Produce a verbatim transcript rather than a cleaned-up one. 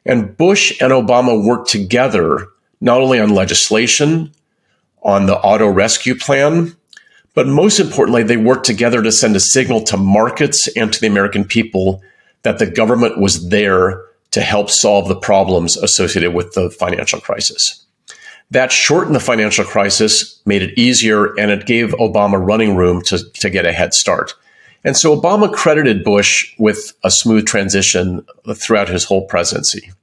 And Bush and Obama worked together not only on legislation, on the auto rescue plan, but most importantly, they worked together to send a signal to markets and to the American people that the government was there to help solve the problems associated with the financial crisis. That shortened the financial crisis, made it easier, and it gave Obama running room to, to get a head start. And so Obama credited Bush with a smooth transition throughout his whole presidency.